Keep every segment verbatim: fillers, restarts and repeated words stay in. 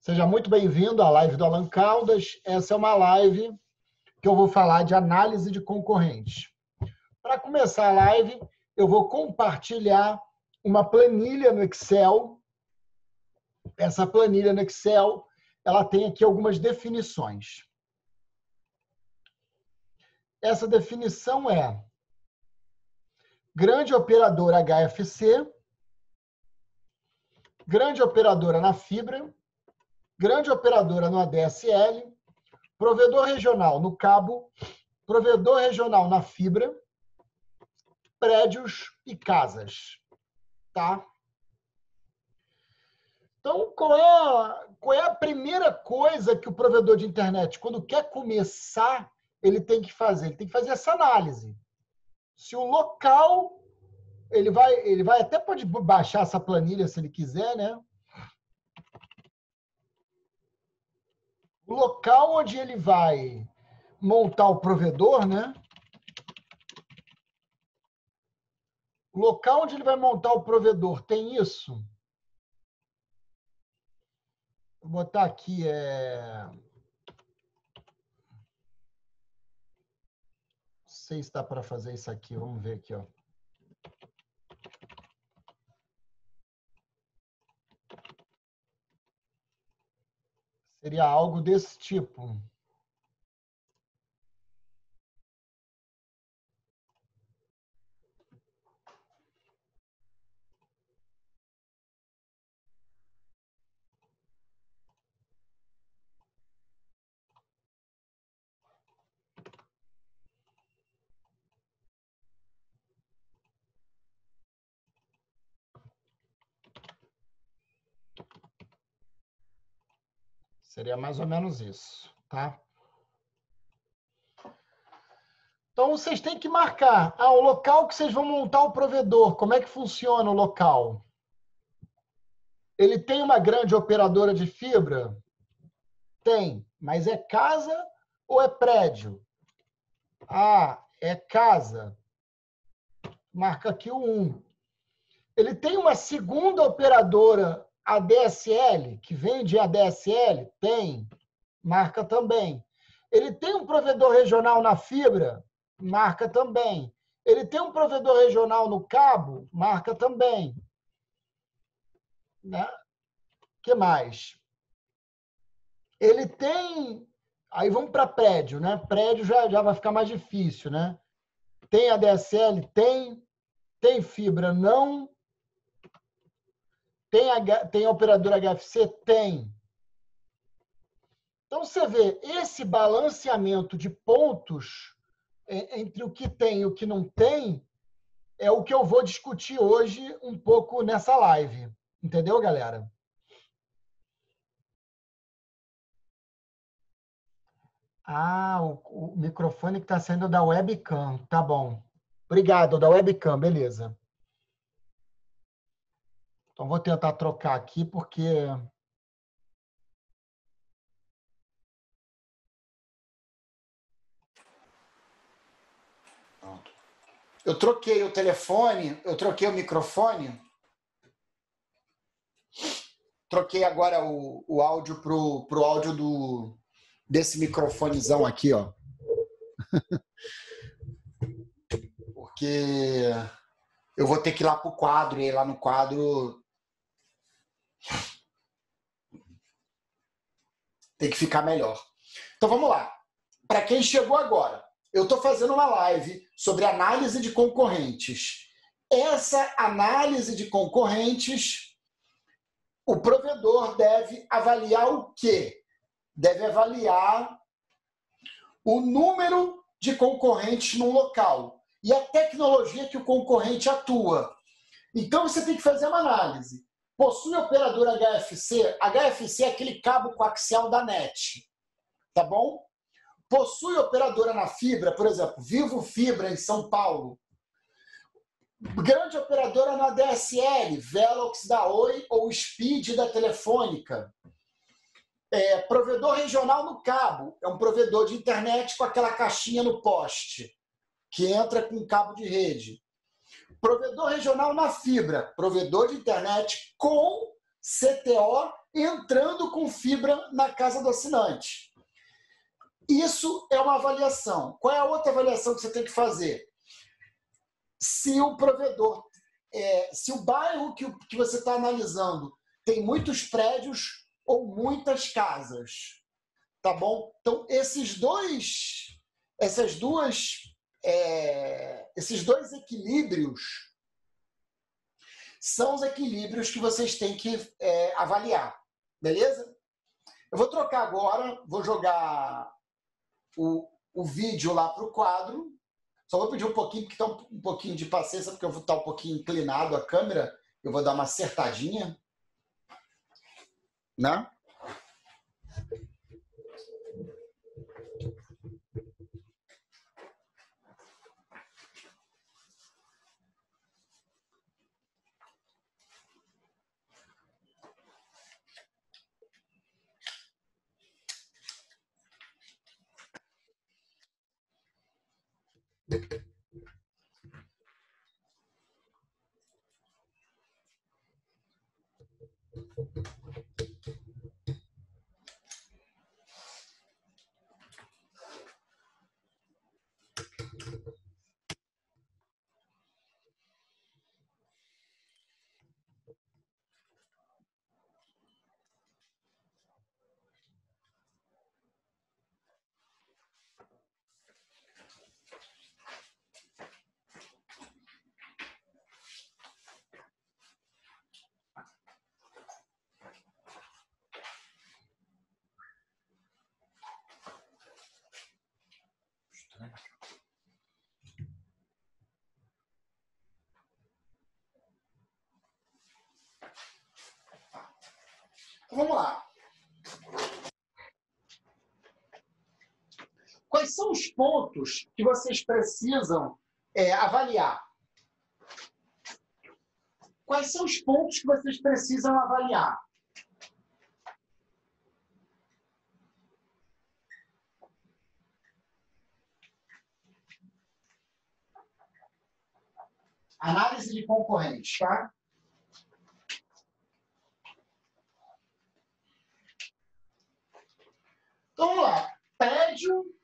Seja muito bem-vindo à live do Alan Caldas. Essa é uma live que eu vou falar de análise de concorrentes. Para começar a live, eu vou compartilhar uma planilha no Excel. Essa planilha no Excel, ela tem aqui algumas definições. Essa definição é grande operadora H F C, grande operadora na fibra, grande operadora no A D S L, provedor regional no cabo, provedor regional na fibra, prédios e casas. Tá? Então, qual é, qual é a primeira coisa que o provedor de internet, quando quer começar, ele tem que fazer? Ele tem que fazer essa análise. Se o local, ele vai, ele vai até pode baixar essa planilha se ele quiser, né? O local onde ele vai montar o provedor, né? O local onde ele vai montar o provedor tem isso? Vou botar aqui, é... não sei se dá para fazer isso aqui, vamos ver aqui, ó. Seria algo desse tipo. Seria mais ou menos isso, tá? Então, vocês têm que marcar. Ah, o local que vocês vão montar o provedor. Como é que funciona o local? Ele tem uma grande operadora de fibra? Tem. Mas é casa ou é prédio? Ah, é casa. Marca aqui o um. Ele tem uma segunda operadora A D S L, que vende A D S L? Tem. Marca também. Ele tem um provedor regional na fibra? Marca também. Ele tem um provedor regional no cabo? Marca também. Né? Que mais? Ele tem... Aí vamos para prédio, né? Prédio já, já vai ficar mais difícil, né? Tem A D S L? Tem. Tem fibra? Não. Tem, H... tem operadora H F C? Tem. Então, você vê, esse balanceamento de pontos entre o que tem e o que não tem é o que eu vou discutir hoje um pouco nessa live. Entendeu, galera? Ah, o, o microfone que está saindo da webcam. Tá bom. Obrigado, da webcam, beleza. Então, vou tentar trocar aqui, porque... Pronto. Eu troquei o telefone, eu troquei o microfone, troquei agora o, o áudio para o áudio do, desse microfonezão aqui, ó. Porque eu vou ter que ir lá para o quadro, e lá no quadro tem que ficar melhor. Então vamos lá. Para quem chegou agora, eu estou fazendo uma live sobre análise de concorrentes. Essa análise de concorrentes, o provedor deve avaliar o quê? Deve avaliar o número de concorrentes num local e a tecnologia que o concorrente atua. Então, você tem que fazer uma análise. Possui operador H F C? H F C é aquele cabo coaxial da net. Tá bom? Possui operadora na fibra, por exemplo, Vivo Fibra em São Paulo. Grande operadora na A D S L, Velox da Oi ou Speed da Telefônica. É, provedor regional no cabo, é um provedor de internet com aquela caixinha no poste, que entra com cabo de rede. Provedor regional na fibra, provedor de internet com C T O entrando com fibra na casa do assinante. Isso é uma avaliação. Qual é a outra avaliação que você tem que fazer? Se o provedor, é, se o bairro que, que você está analisando tem muitos prédios ou muitas casas, tá bom? Então, esses dois, essas duas, é, esses dois equilíbrios são os equilíbrios que vocês têm que é, avaliar, beleza? Eu vou trocar agora, vou jogar o, o vídeo lá para o quadro. Só vou pedir um pouquinho, porque está um, um pouquinho de paciência, porque eu vou estar um pouquinho inclinado a câmera. Eu vou dar uma acertadinha, né? Então, vamos lá. Quais são os pontos que vocês precisam é, avaliar? Quais são os pontos que vocês precisam avaliar? Análise de concorrentes, tá? Então, vamos lá. Prédio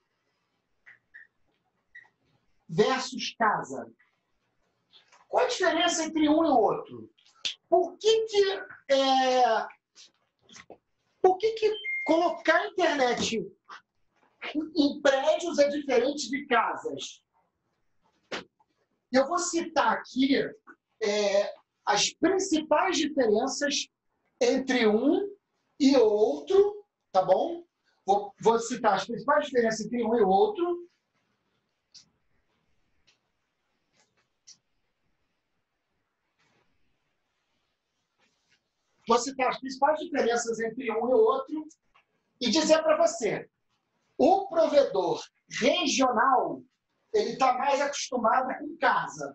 versus casa. Qual a diferença entre um e o outro? Por que que, é, por que, que colocar a internet em prédios é diferente de casas? Eu vou citar aqui é, as principais diferenças entre um e outro, tá bom? Vou, vou citar as principais diferenças entre um e outro. Vou citar as principais diferenças entre um e outro e dizer para você, o provedor regional, ele está mais acostumado com casa.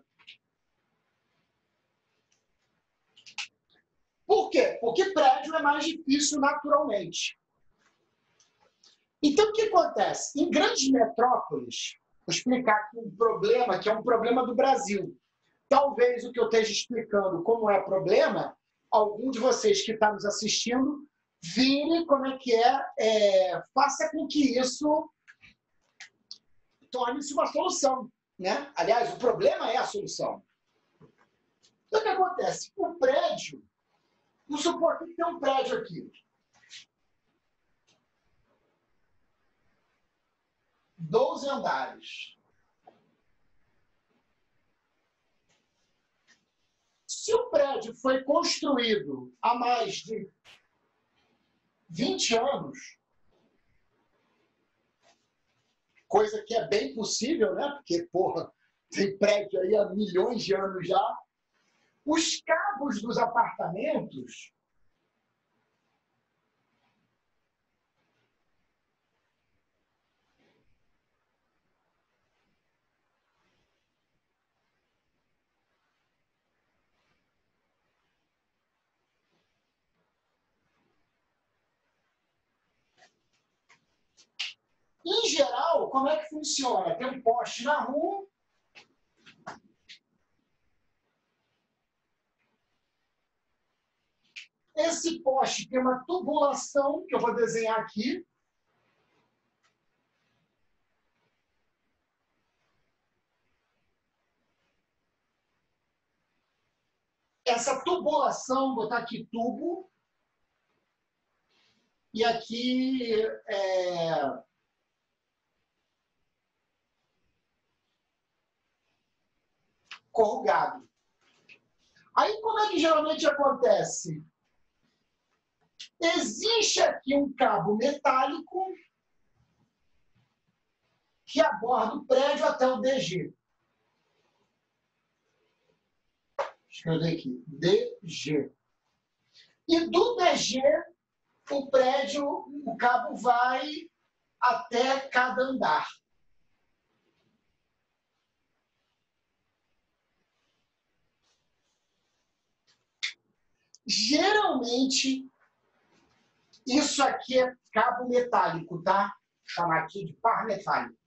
Por quê? Porque prédio é mais difícil naturalmente. Então, o que acontece? Em grandes metrópoles, vou explicar aqui um problema que é um problema do Brasil. Talvez o que eu esteja explicando como é problema, algum de vocês que está nos assistindo, vire como é que é, é faça com que isso torne-se uma solução, né? Aliás, o problema é a solução. Então, o que acontece? O prédio, vamos supor que tem um prédio aqui. doze andares. Se o prédio foi construído há mais de vinte anos, coisa que é bem possível, né? Porque, porra, tem prédio aí há milhões de anos já. Os cabos dos apartamentos em geral, como é que funciona? Tem um poste na rua, Esse poste tem uma tubulação, que eu vou desenhar aqui. Essa tubulação, vou botar aqui tubo. E aqui é... corrugado. Aí, como é que geralmente acontece? Existe aqui um cabo metálico que aborda o prédio até o D G. Escrever aqui, D G. E do D G, o prédio, o cabo vai até cada andar. Geralmente, isso aqui é cabo metálico, tá? Vou chamar aqui de par metálico.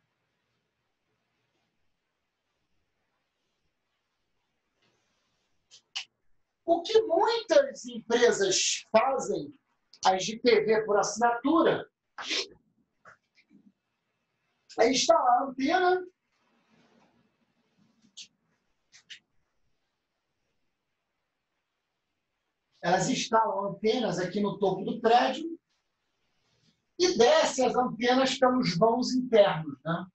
O que muitas empresas fazem, as de T V por assinatura, é instalar a antena, elas instalam antenas aqui no topo do prédio e descem as antenas pelos vãos internos, né?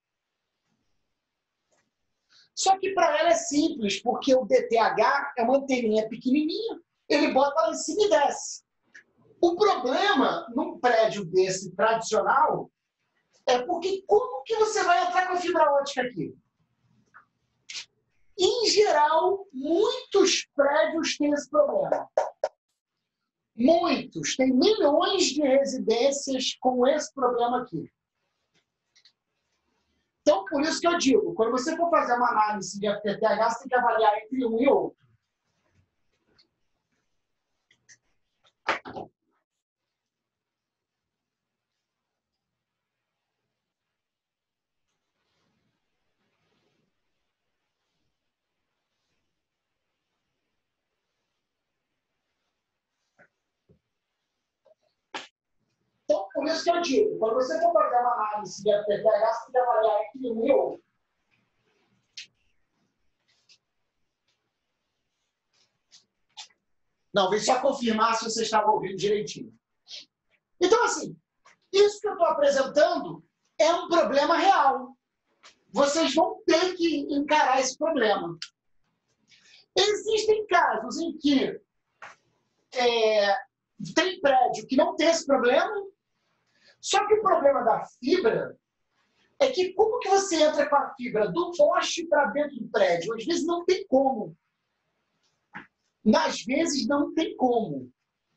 Só que para ela é simples, porque o D T H é uma anteninha pequenininha, ele bota lá em cima e desce. O problema num prédio desse tradicional é porque como que você vai entrar com a fibra ótica aqui? Em geral, muitos prédios têm esse problema. Muitos. Tem milhões de residências com esse problema aqui. Então, por isso que eu digo, quando você for fazer uma análise de F T T H, você tem que avaliar entre um e outro. Então, por isso que eu digo, quando você for fazer uma análise de F T T H, você tem que avaliar entre um e outro. Não, vem só confirmar se você estava ouvindo direitinho. Então, assim, isso que eu estou apresentando é um problema real. Vocês vão ter que encarar esse problema. Existem casos em que é, tem prédio que não tem esse problema, só que o problema da fibra é que como que você entra com a fibra do poste para dentro do prédio? Às vezes não tem como. Às vezes não tem como.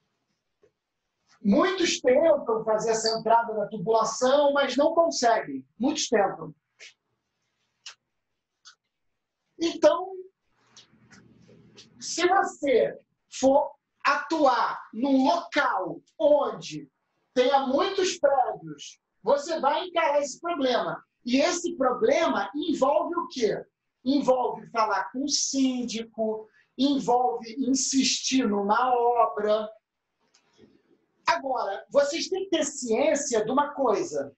Muitos tentam fazer essa entrada da tubulação, mas não conseguem. Muitos tentam. Então, se você for atuar num local onde tenha muitos prédios, você vai encarar esse problema. E esse problema envolve o quê? Envolve falar com o síndico, envolve insistir numa obra. Agora, vocês têm que ter ciência de uma coisa.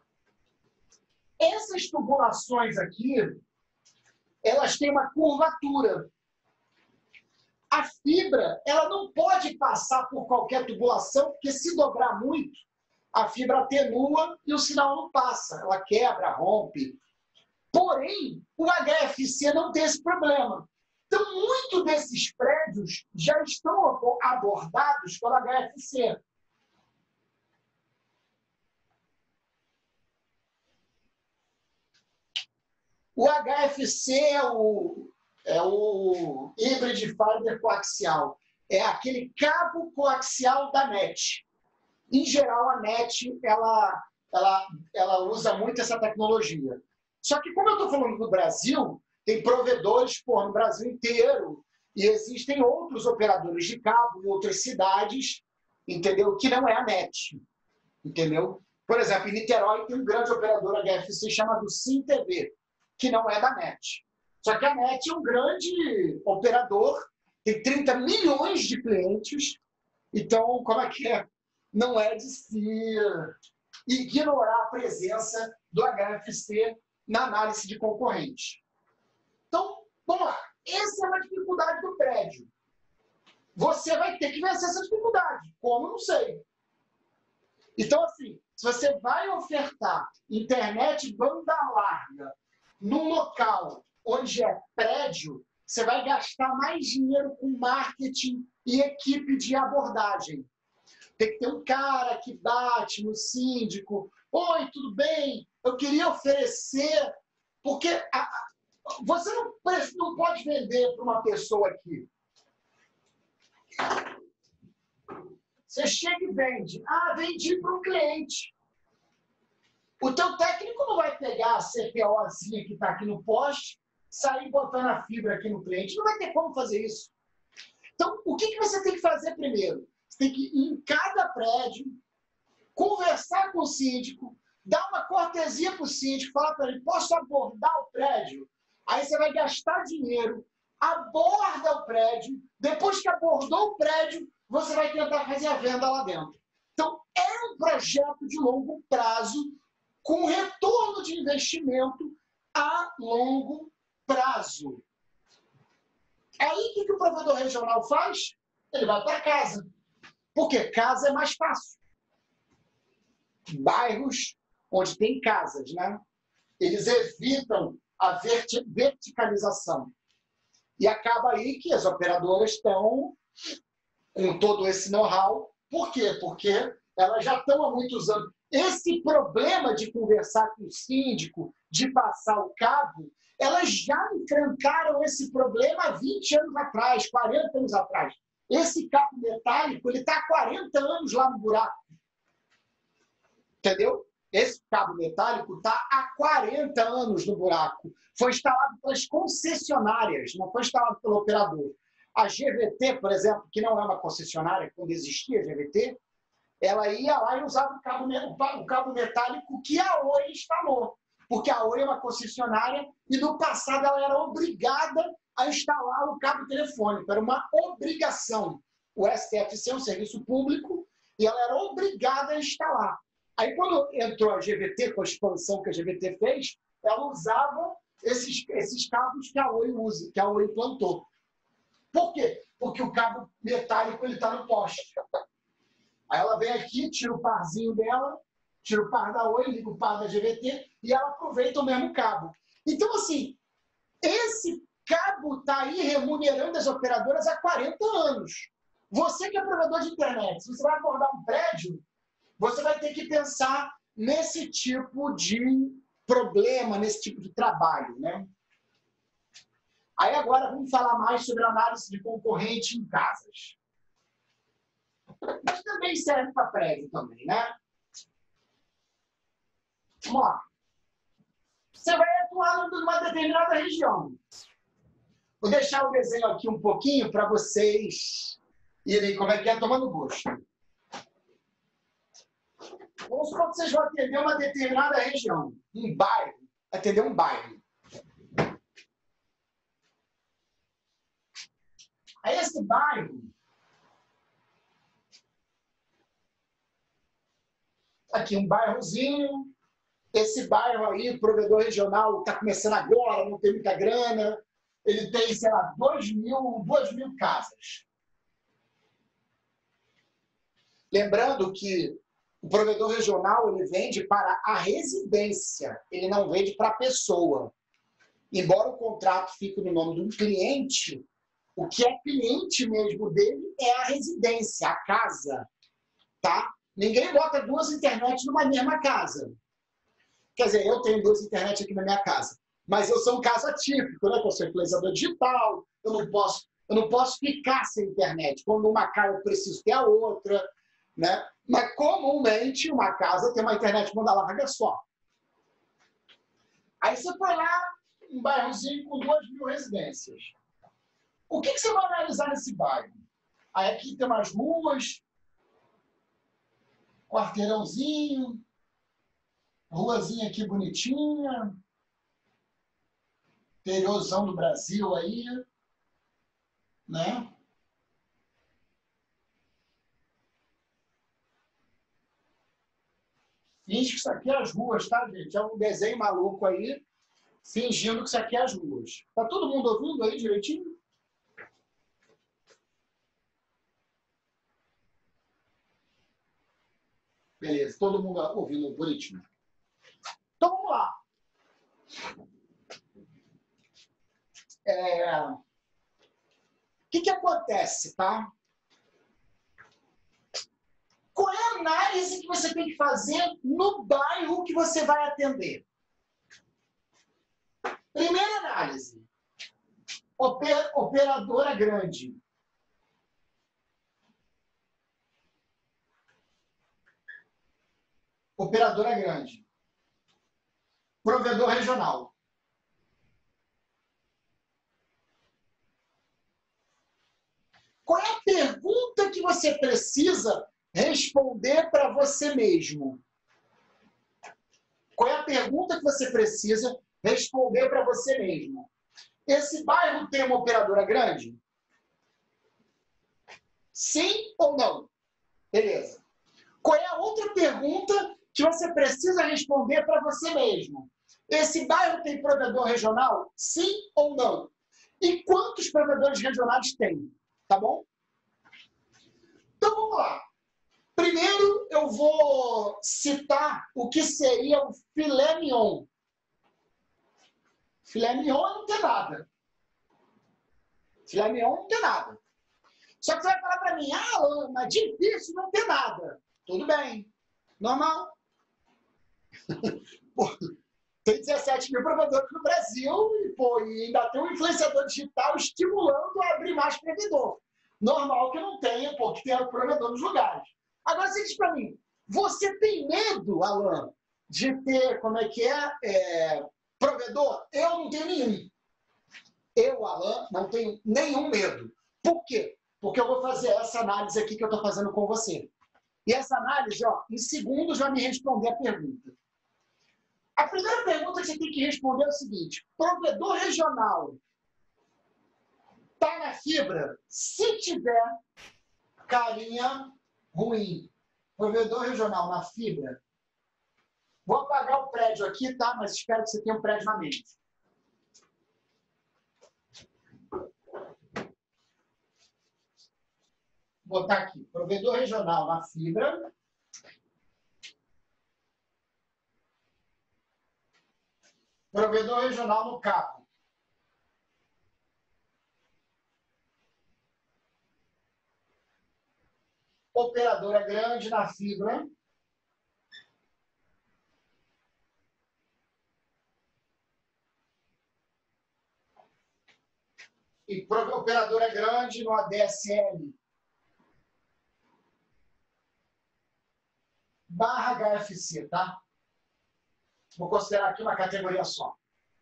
Essas tubulações aqui, elas têm uma curvatura. A fibra, ela não pode passar por qualquer tubulação, porque se dobrar muito, a fibra atenua e o sinal não passa. Ela quebra, rompe. Porém, o H F C não tem esse problema. Então, muitos desses prédios já estão abordados pelo H F C. O H F C é o, é o Hybrid Fiber coaxial. É aquele cabo coaxial da NET. Em geral, a NET ela, ela, ela usa muito essa tecnologia. Só que, como eu estou falando do Brasil, tem provedores por, no Brasil inteiro e existem outros operadores de cabo em outras cidades, entendeu? Que não é a NET, entendeu? Por exemplo, em Niterói tem um grande operador H F C chamado SimTV, que não é da NET. Só que a NET é um grande operador, tem trinta milhões de clientes, Então, como é que é? Não é de se ignorar a presença do H F C na análise de concorrente. Então, vamos lá. Essa é uma dificuldade do prédio. Você vai ter que vencer essa dificuldade. Como? Não sei. Então, assim, se você vai ofertar internet banda larga num local onde é prédio, você vai gastar mais dinheiro com marketing e equipe de abordagem. Tem que ter um cara que bate no síndico. Oi, tudo bem? Eu queria oferecer... Porque a, a, você não, não pode vender para uma pessoa aqui. Você chega e vende. Ah, vendi para um cliente. O teu técnico não vai pegar a C P Ozinha que está aqui no poste, sair botando a fibra aqui no cliente. Não vai ter como fazer isso. Então, o que, que você tem que fazer primeiro? Você tem que ir em cada prédio, conversar com o síndico, dar uma cortesia para o síndico, falar para ele, posso abordar o prédio? Aí você vai gastar dinheiro, aborda o prédio, depois que abordou o prédio, você vai tentar fazer a venda lá dentro. Então, é um projeto de longo prazo, com retorno de investimento a longo prazo. Aí, o que, que o provedor regional faz? Ele vai para casa. Porque casa é mais fácil. Bairros onde tem casas, né? Eles evitam a verti verticalização. E acaba aí que as operadoras estão com todo esse know-how. Por quê? Porque elas já estão há muitos anos. Esse problema de conversar com o síndico, de passar o cabo, elas já enfrentaram esse problema há vinte anos atrás, quarenta anos atrás. Esse cabo metálico, ele está há quarenta anos lá no buraco. Entendeu? Esse cabo metálico está há quarenta anos no buraco. Foi instalado pelas concessionárias, não foi instalado pelo operador. A G V T, por exemplo, que não é uma concessionária, quando existia a G V T, ela ia lá e usava o cabo, o cabo metálico que a Oi instalou. Porque a Oi é uma concessionária e, no passado, ela era obrigada a instalar o cabo telefônico. Era uma obrigação. O S T F C é um serviço público e ela era obrigada a instalar. Aí, quando entrou a G V T, com a expansão que a G V T fez, ela usava esses, esses cabos que a Oi usa, que a Oi implantou. Por quê? Porque o cabo metálico está no poste. Aí ela vem aqui, tira o parzinho dela, tira o par da Oi, liga o par da G V T e ela aproveita o mesmo cabo. Então, assim, esse cabo está aí remunerando as operadoras há quarenta anos. Você que é provedor de internet, se você vai abordar um prédio, você vai ter que pensar nesse tipo de problema, nesse tipo de trabalho, né? Aí agora vamos falar mais sobre análise de concorrente em casas. Mas também serve para prédio também, né? Vamos lá. Você vai atuar numa determinada região. Vou deixar o desenho aqui um pouquinho para vocês irem, como é que é, tomando gosto. Vamos supor que vocês vão atender uma determinada região, um bairro, atender um bairro. Aí esse bairro, aqui um bairrozinho, esse bairro aí, o provedor regional está começando agora, não tem muita grana, ele tem, sei lá, dois mil, duas mil casas. Lembrando que o provedor regional, ele vende para a residência, ele não vende para a pessoa. Embora o contrato fique no nome de um cliente, o que é cliente mesmo dele é a residência, a casa. Tá? Ninguém bota duas internets numa mesma casa. Quer dizer, eu tenho duas internets aqui na minha casa, mas eu sou um caso atípico, né? Eu sou influenciador digital, eu não posso, eu não posso ficar sem internet. Quando uma casa eu preciso ter a outra, né? Mas comumente uma casa tem uma internet banda larga só. Aí você foi lá, um bairrozinho com duas mil residências. O que, que você vai analisar nesse bairro? Aí aqui tem umas ruas, quarteirãozinho, ruazinha aqui bonitinha, interiorzão do Brasil aí, né? Finge que isso aqui é as ruas, tá, gente? É um desenho maluco aí, fingindo que isso aqui é as ruas. Tá todo mundo ouvindo aí direitinho? Beleza, todo mundo ouvindo bonitinho. Então, vamos lá. É... O que, que acontece, tá? Qual é a análise que você tem que fazer no bairro que você vai atender? Primeira análise. Oper, operadora grande. Operadora grande. Provedor regional. Qual é a pergunta que você precisa responder para você mesmo? Qual é a pergunta que você precisa responder para você mesmo? Esse bairro tem uma operadora grande? Sim ou não? Beleza. Qual é a outra pergunta que você precisa responder para você mesmo? Esse bairro tem provedor regional? Sim ou não? E quantos provedores regionais tem? Tá bom? Então, vamos lá. Primeiro, eu vou citar o que seria o filé mignon. Filé mignon não tem nada. Filé mignon não tem nada. Só que você vai falar para mim, ah, mas difícil não ter nada. Tudo bem. Normal. Pô, tem dezessete mil provedores no Brasil e, pô, e ainda tem um influenciador digital estimulando a abrir mais provedor. Normal que não tenha, pô, que tenha provedor nos lugares. Agora você diz para mim, você tem medo, Alan, de ter, como é que é, é, provedor? Eu não tenho nenhum. Eu, Alan, não tenho nenhum medo. Por quê? Porque eu vou fazer essa análise aqui que eu estou fazendo com você. E essa análise, ó, em segundos, vai me responder a pergunta. A primeira pergunta que você tem que responder é o seguinte: provedor regional está na fibra? Se tiver, carinha ruim. Provedor regional na fibra. Vou apagar o prédio aqui, tá? Mas espero que você tenha um prédio na mente. Vou botar aqui, provedor regional na fibra. Provedor regional no cabo. Operadora grande na fibra. E operadora grande no A D S L. Barra H F C, tá? Vou considerar aqui uma categoria só.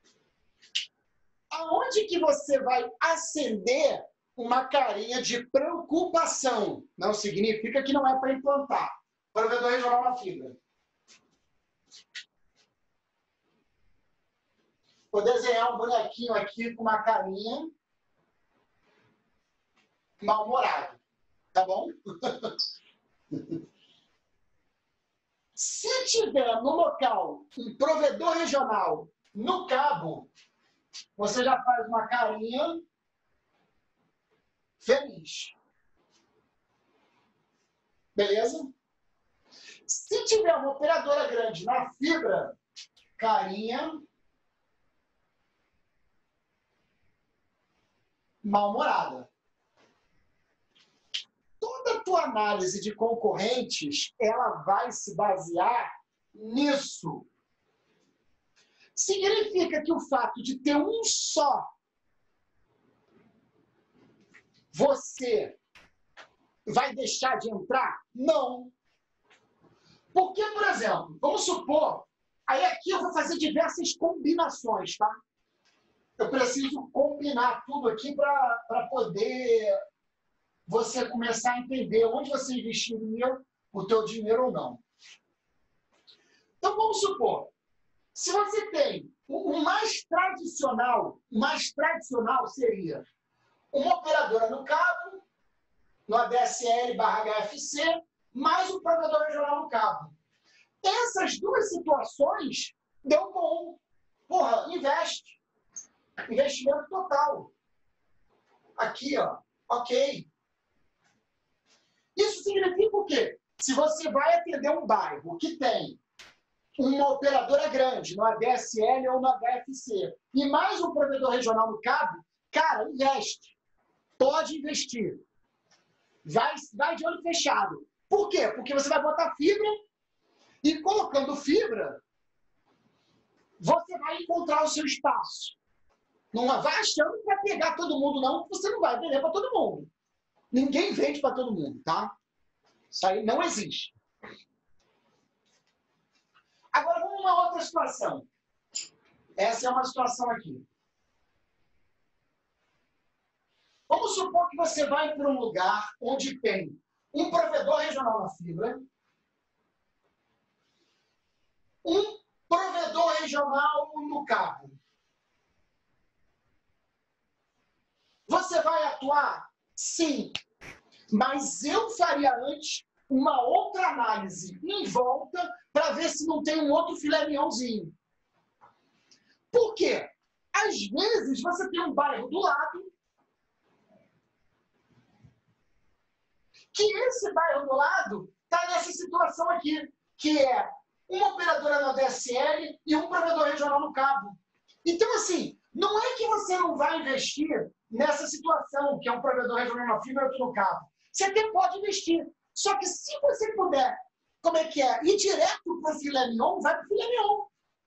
Aonde que você vai acender uma carinha de preocupação? Não significa que não é para implantar. Provedor regional na fibra. Vou desenhar um bonequinho aqui com uma carinha mal-humorado. Tá bom? Se tiver no local um provedor regional no cabo, você já faz uma carinha feliz. Beleza? Se tiver uma operadora grande na fibra, carinha mal-humorada. Toda a tua análise de concorrentes, ela vai se basear nisso. Significa que o fato de ter um só, você vai deixar de entrar? Não. Porque, por exemplo, vamos supor, aí aqui eu vou fazer diversas combinações, tá? Eu preciso combinar tudo aqui para poder você começar a entender onde você investiria o teu dinheiro ou não. Então, vamos supor, se você tem o mais tradicional, o mais tradicional seria uma operadora no cabo, no A D S L barra H F C, mais um provedor regional no cabo. Essas duas situações deu bom. Porra, investe. Investimento total. Aqui, ó. Ok. Isso significa o quê? Se você vai atender um bairro que tem uma operadora grande, no A D S L ou no H F C, e mais um provedor regional no cabo, cara, investe. Pode investir. Vai, vai de olho fechado. Por quê? Porque você vai botar fibra e colocando fibra, você vai encontrar o seu espaço. Não vai achando que vai pegar todo mundo, não, porque você não vai vender para todo mundo. Ninguém vende para todo mundo, tá? Isso aí não existe. Agora, vamos uma outra situação. Essa é uma situação aqui. Vamos supor que você vai para um lugar onde tem um provedor regional na fibra, um provedor regional no cabo. Você vai atuar? Sim. Mas eu faria antes uma outra análise em volta para ver se não tem um outro filé mignonzinho. Por quê? Às vezes você tem um bairro do lado que esse bairro do lado está nessa situação aqui, que é uma operadora na D S L e um provedor regional no cabo. Então, assim, não é que você não vai investir nessa situação, que é um provedor regional na fibra e outro no cabo. Você até pode investir. Só que se você puder, como é que é, ir direto para o filé mignon, vai para o filé mignon.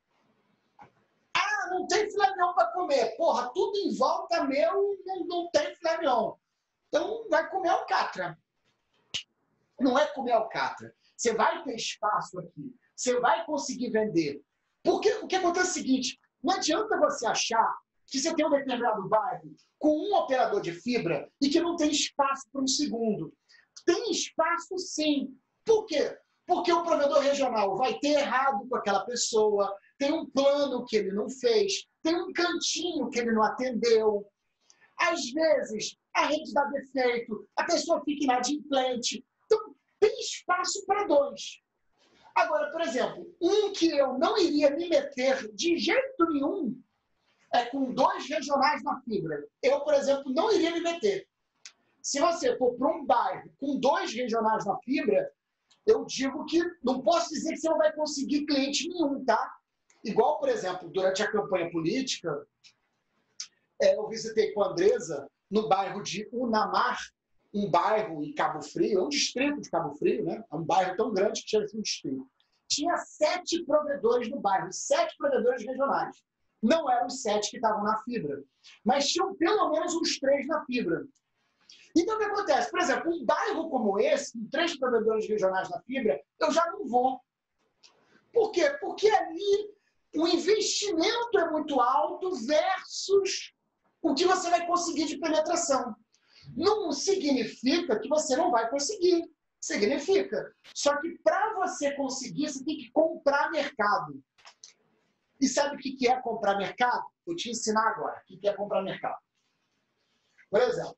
Ah, não tem filé mignon para comer. Porra, tudo em volta meu não, não tem filé mignon. Então, vai comer alcatra. Não é comer alcatra. Você vai ter espaço aqui. Você vai conseguir vender. Porque o que acontece é o seguinte, não adianta você achar que você tem um determinado bairro com um operador de fibra e que não tem espaço para um segundo. Tem espaço, sim. Por quê? Porque o provedor regional vai ter errado com aquela pessoa, tem um plano que ele não fez, tem um cantinho que ele não atendeu. Às vezes, a rede dá defeito, a pessoa fica inadimplente. Então, tem espaço para dois. Agora, por exemplo, um que eu não iria me meter de jeito nenhum é com dois regionais na fibra. Eu, por exemplo, não iria me meter. Se você for para um bairro com dois regionais na fibra, eu digo que não posso dizer que você não vai conseguir cliente nenhum, tá? Igual, por exemplo, durante a campanha política, é, eu visitei com a Andresa no bairro de Unamar, um bairro em Cabo Frio, é um distrito de Cabo Frio, né? É um bairro tão grande que chega a ser um distrito. Tinha sete provedores no bairro, sete provedores regionais. Não eram os sete que estavam na fibra, mas tinham pelo menos uns três na fibra. Então, o que acontece? Por exemplo, um bairro como esse, com três provedores regionais na fibra, eu já não vou. Por quê? Porque ali o investimento é muito alto versus o que você vai conseguir de penetração. Não significa que você não vai conseguir. Significa. Só que para você conseguir, você tem que comprar mercado. E sabe o que é comprar mercado? Vou te ensinar agora o que é comprar mercado. Por exemplo,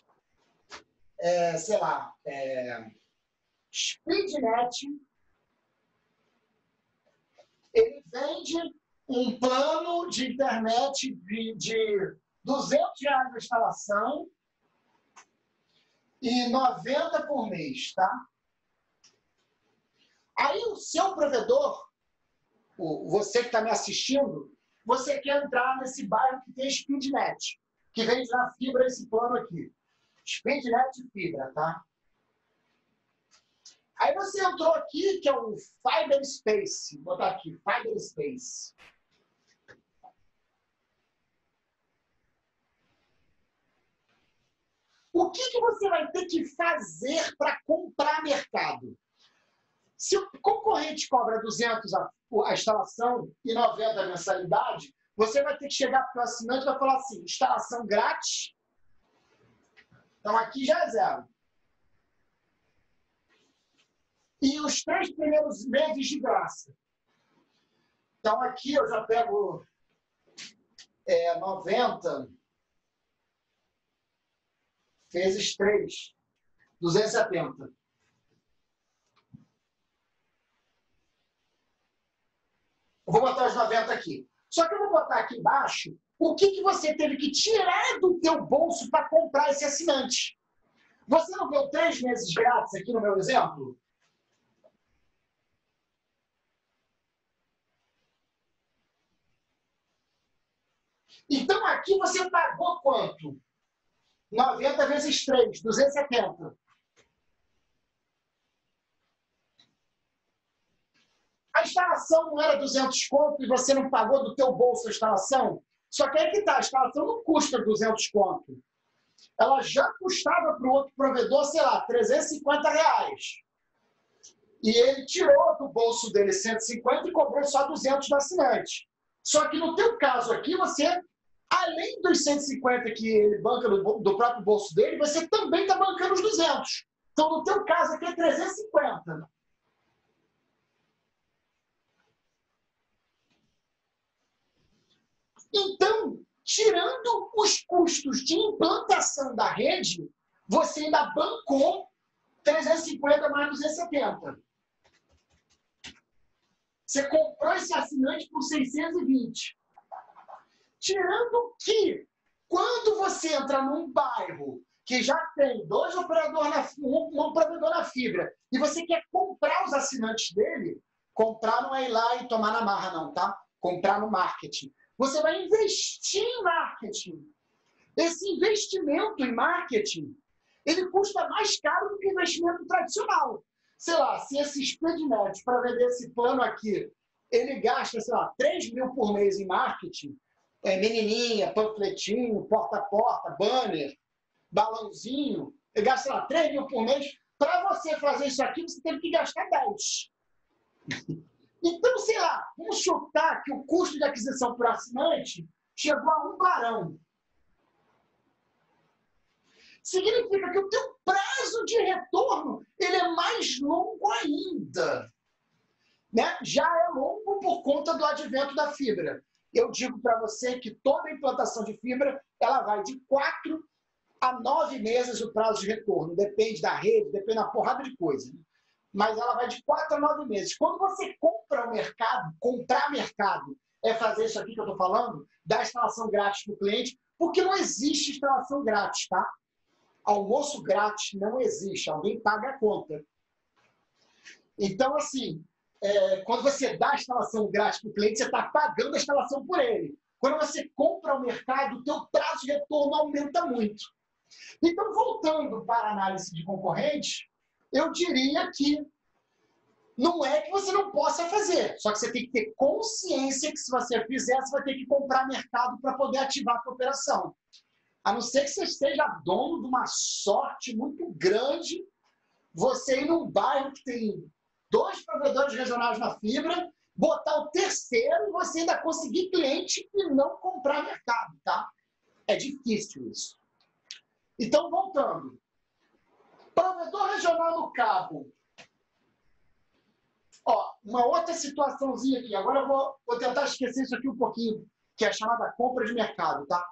é, sei lá, é, Speednet, ele vende um plano de internet de, de duzentos reais na instalação e noventa por mês, tá? Aí o seu provedor, o, você que está me assistindo, você quer entrar nesse bairro que tem Speednet, que vende na fibra esse plano aqui. Speednet fibra, tá? Aí você entrou aqui, que é o Fiber Space. Vou botar aqui, Fiber Space. O que, que você vai ter que fazer para comprar mercado? Se o concorrente cobra duzentos a, a instalação e noventa a mensalidade, você vai ter que chegar para o assinante e vai falar assim, instalação grátis. Então aqui já é zero. E os três primeiros meses de graça. Então aqui eu já pego é, noventa vezes três, duzentos e setenta. Eu vou botar os noventa aqui. Só que eu vou botar aqui embaixo o que, que você teve que tirar do teu bolso para comprar esse assinante. Você não deu três meses grátis aqui no meu exemplo? Então, aqui você pagou quanto? noventa vezes três, duzentos e setenta. A instalação não era duzentos conto e você não pagou do teu bolso a instalação? Só que aí que tá, a instalação não custa duzentos conto. Ela já custava para o outro provedor, sei lá, trezentos e cinquenta reais. E ele tirou do bolso dele cento e cinquenta e cobrou só duzentos do assinante. Só que no teu caso aqui, você, além dos cento e cinquenta que ele banca do, do próprio bolso dele, você também está bancando os duzentos. Então, no teu caso aqui é trezentos e cinquenta. Então, tirando os custos de implantação da rede, você ainda bancou trezentos e cinquenta mais duzentos e setenta. Você comprou esse assinante por seiscentos e vinte. Tirando que, quando você entra num bairro que já tem dois operadores, na, um, um operador na fibra, e você quer comprar os assinantes dele, comprar não é ir lá e tomar na marra, não, tá? Comprar no marketing. Você vai investir em marketing. Esse investimento em marketing, ele custa mais caro do que o investimento tradicional. Sei lá, se esse Speednet, para vender esse plano aqui, ele gasta, sei lá, três mil por mês em marketing, é, menininha, panfletinho, porta a porta, banner, balãozinho, ele gasta, sei lá, três mil por mês. Para você fazer isso aqui, você teve que gastar dez. Então, sei lá, vamos chutar que o custo de aquisição por assinante chegou a um barão. Significa que o teu prazo de retorno ele é mais longo ainda. Né? Já é longo por conta do advento da fibra. Eu digo para você que toda implantação de fibra ela vai de quatro a nove meses o prazo de retorno. Depende da rede, depende da porrada de coisa. Né? Mas ela vai de quatro a nove meses. Quando você compra o mercado, comprar mercado é fazer isso aqui que eu estou falando, dar instalação grátis para o cliente, porque não existe instalação grátis, tá? Almoço grátis não existe, alguém paga a conta. Então, assim, é, quando você dá a instalação grátis para o cliente, você está pagando a instalação por ele. Quando você compra o mercado, o teu prazo de retorno aumenta muito. Então, voltando para a análise de concorrente, eu diria que não é que você não possa fazer, só que você tem que ter consciência que se você fizer, você vai ter que comprar mercado para poder ativar a tua operação. A não ser que você esteja dono de uma sorte muito grande, você ir num bairro que tem dois provedores regionais na fibra, botar o terceiro e você ainda conseguir cliente e não comprar mercado, tá? É difícil isso. Então, voltando. Provedor regional no cabo. Ó, uma outra situaçãozinha aqui. Agora eu vou, vou tentar esquecer isso aqui um pouquinho, que é a chamada compra de mercado, tá?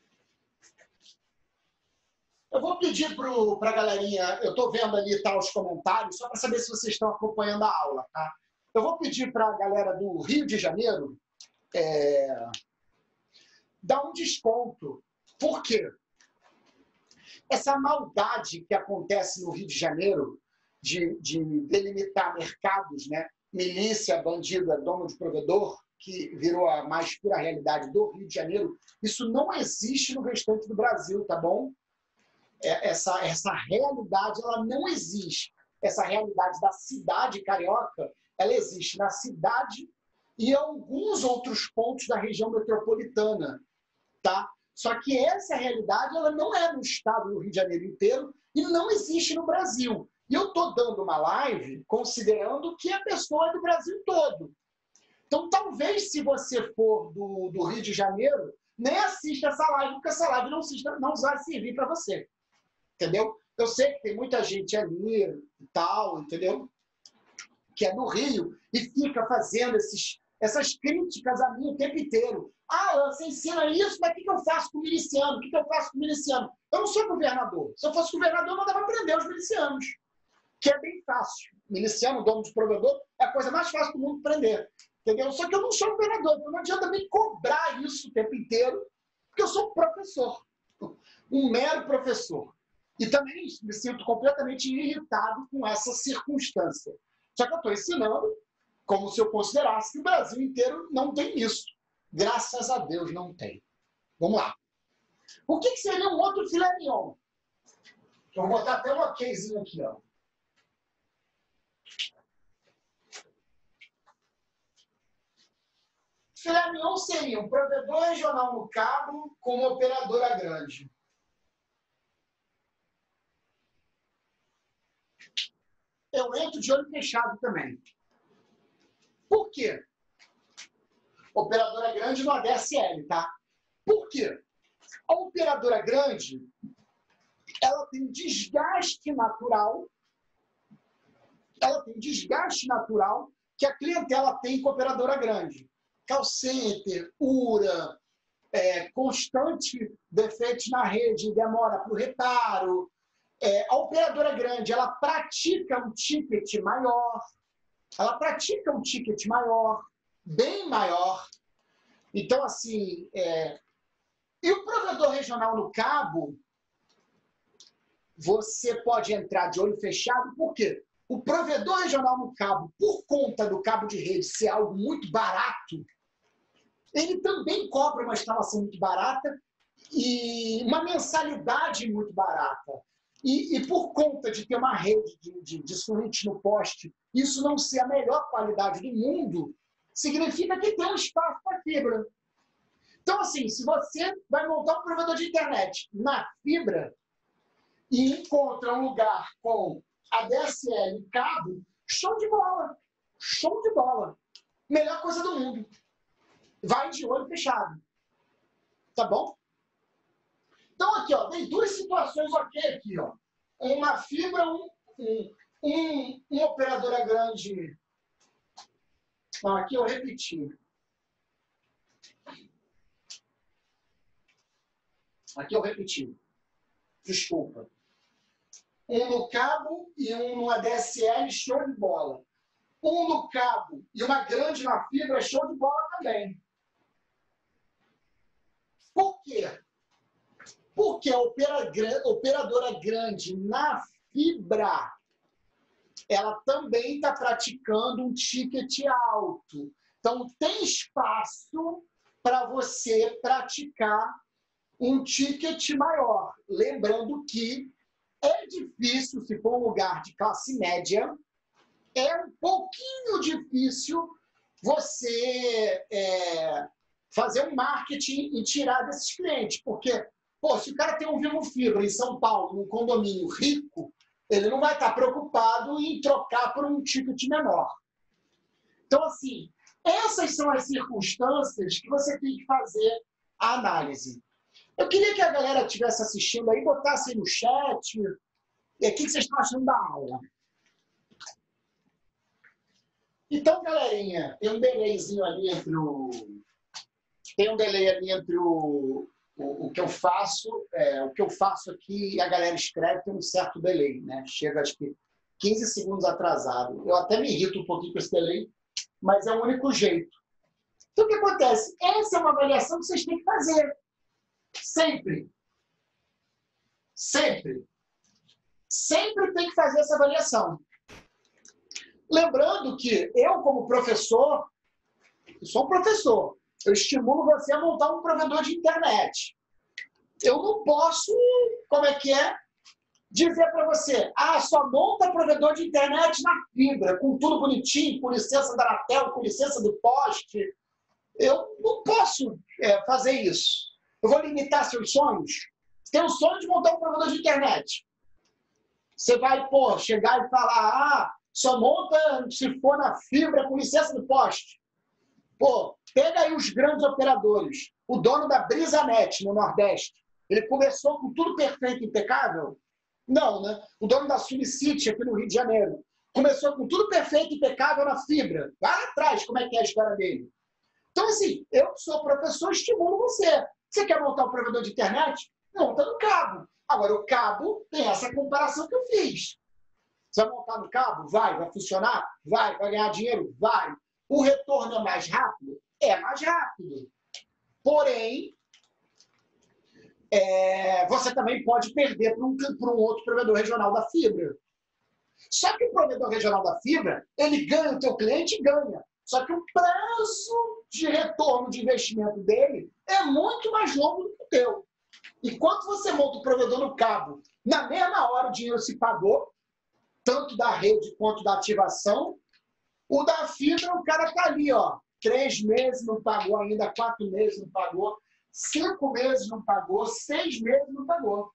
Eu vou pedir para a galerinha, eu estou vendo ali tá, os comentários, só para saber se vocês estão acompanhando a aula, tá? Eu vou pedir para a galera do Rio de Janeiro é, dar um desconto. Por quê? Essa maldade que acontece no Rio de Janeiro de, de delimitar mercados, né? Milícia, bandido, é dono de provedor, que virou a mais pura realidade do Rio de Janeiro, isso não existe no restante do Brasil, tá bom? Essa, essa realidade, ela não existe. Essa realidade da cidade carioca, ela existe na cidade e em alguns outros pontos da região metropolitana, tá? Só que essa realidade, ela não é no estado do Rio de Janeiro inteiro e não existe no Brasil. E eu estou dando uma live considerando que a pessoa é do Brasil todo. Então, talvez, se você for do, do Rio de Janeiro, nem assista essa live, porque essa live não, assista, não vai servir para você. Entendeu? Eu sei que tem muita gente ali e tal, entendeu? Que é do Rio e fica fazendo esses, essas críticas a mim o tempo inteiro. Ah, você ensina isso, mas o que eu faço com o miliciano? O que eu faço com o miliciano? Eu não sou governador. Se eu fosse governador, eu mandava prender os milicianos. Que é bem fácil. Miliciano, dono de provedor, é a coisa mais fácil do mundo prender. Entendeu? Só que eu não sou operador, então não adianta me cobrar isso o tempo inteiro, porque eu sou professor, um mero professor. E também me sinto completamente irritado com essa circunstância. Só que eu estou ensinando como se eu considerasse que o Brasil inteiro não tem isso. Graças a Deus não tem. Vamos lá. O que, que seria um outro filé mignon? Eu vou botar até um okzinho aqui, ó. Filé mignon seria um provedor regional no cabo com uma operadora grande. Eu entro de olho fechado também. Por quê? Operadora grande no A D S L, tá? Por quê? A operadora grande, ela tem desgaste natural, ela tem desgaste natural que a clientela tem com a operadora grande. Call center, U R A, é, constante defeitos na rede, demora para o reparo. É, a operadora grande, ela pratica um ticket maior, ela pratica um ticket maior, bem maior. Então, assim, é... e o provedor regional no cabo, você pode entrar de olho fechado, por quê? O provedor regional no cabo, por conta do cabo de rede ser algo muito barato, ele também cobra uma instalação muito barata e uma mensalidade muito barata. E, e por conta de ter uma rede de, de, de switch no poste, isso não ser a melhor qualidade do mundo, significa que tem um espaço para fibra. Então, assim, se você vai montar um provedor de internet na fibra e encontra um lugar com A D S L e cabo, show de bola. Show de bola. Melhor coisa do mundo. Vai de olho fechado. Tá bom? Então, aqui, ó, tem duas situações ok aqui, ó. Uma fibra, um, um, um, uma operadora grande. Não, aqui eu repeti. Aqui eu repeti. Desculpa. Um no cabo e um no A D S L, show de bola. Um no cabo e uma grande na fibra, show de bola também. Por quê? Porque a operadora grande na fibra, ela também está praticando um ticket alto. Então, tem espaço para você praticar um ticket maior. Lembrando que é difícil, se for um lugar de classe média, é um pouquinho difícil você é, fazer um marketing e tirar desses clientes. Porque, pô, se o cara tem um Vivo Fibra em São Paulo, num condomínio rico, ele não vai estar preocupado em trocar por um ticket menor. Então, assim, essas são as circunstâncias que você tem que fazer a análise. Eu queria que a galera que estivesse assistindo aí botasse aí no chat o que vocês estão achando da aula. Então, galerinha, tem um delayzinho ali entre o... Tem um delay ali entre o, o, o que eu faço, é, o que eu faço aqui e a galera escreve, tem um certo delay, né? Chega, acho que, quinze segundos atrasado. Eu até me irrito um pouquinho com esse delay, mas é o único jeito. Então, o que acontece? Essa é uma avaliação que vocês têm que fazer. Sempre. Sempre. Sempre tem que fazer essa avaliação. Lembrando que eu, como professor, eu sou um professor, eu estimulo você a montar um provedor de internet. Eu não posso, como é que é, dizer para você, ah, só monta provedor de internet na fibra, com tudo bonitinho, com licença da Anatel, com licença do poste. Eu não posso é, fazer isso. Eu vou limitar seus sonhos. Você tem o sonho de montar um provedor de internet. Você vai, pô, chegar e falar, ah, só monta se for na fibra com licença do poste. Pô, pega aí os grandes operadores. O dono da BrisaNet, no Nordeste, ele começou com tudo perfeito, impecável? Não, né? O dono da SubCity, aqui no Rio de Janeiro, começou com tudo perfeito, impecável na fibra. Vai lá atrás, como é que é a história dele. Então, assim, eu sou professor, estimulo você. Você quer montar um provedor de internet? Monta no cabo. Agora, o cabo tem essa comparação que eu fiz. Você vai montar no cabo? Vai. Vai funcionar? Vai. Vai ganhar dinheiro? Vai. O retorno é mais rápido? É mais rápido. Porém, é, você também pode perder para um, para um outro provedor regional da fibra. Só que o provedor regional da fibra, ele ganha, o teu cliente ganha. Só que o prazo de retorno de investimento dele é muito mais longo do que o teu. Enquanto você monta o provedor no cabo, na mesma hora o dinheiro se pagou, tanto da rede quanto da ativação. O da fibra, o cara está ali, ó, três meses não pagou ainda, quatro meses não pagou, cinco meses não pagou, seis meses não pagou.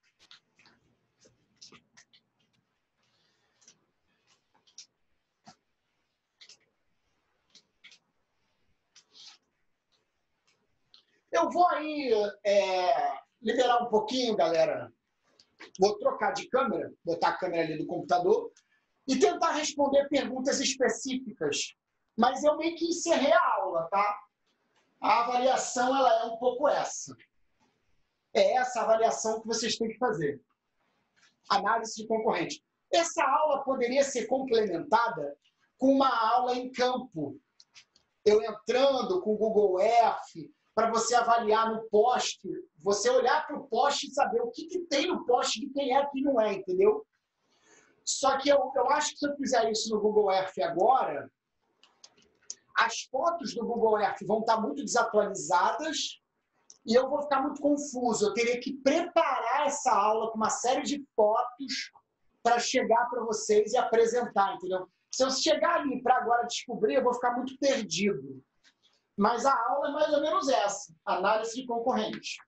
Eu vou aí é, liberar um pouquinho, galera. Vou trocar de câmera, botar a câmera ali do computador e tentar responder perguntas específicas. Mas eu meio que encerrei a aula, tá? A avaliação, ela é um pouco essa. É essa avaliação que vocês têm que fazer. Análise de concorrente. Essa aula poderia ser complementada com uma aula em campo. Eu entrando com o Google Earth, para você avaliar no post, você olhar para o post e saber o que, que tem no post de quem é e quem não é, entendeu? Só que eu, eu acho que se eu fizer isso no Google Earth agora, as fotos do Google Earth vão estar muito desatualizadas e eu vou ficar muito confuso. Eu teria que preparar essa aula com uma série de fotos para chegar para vocês e apresentar, entendeu? Se eu chegar ali para agora descobrir, eu vou ficar muito perdido. Mas a aula é mais ou menos essa, análise de concorrente.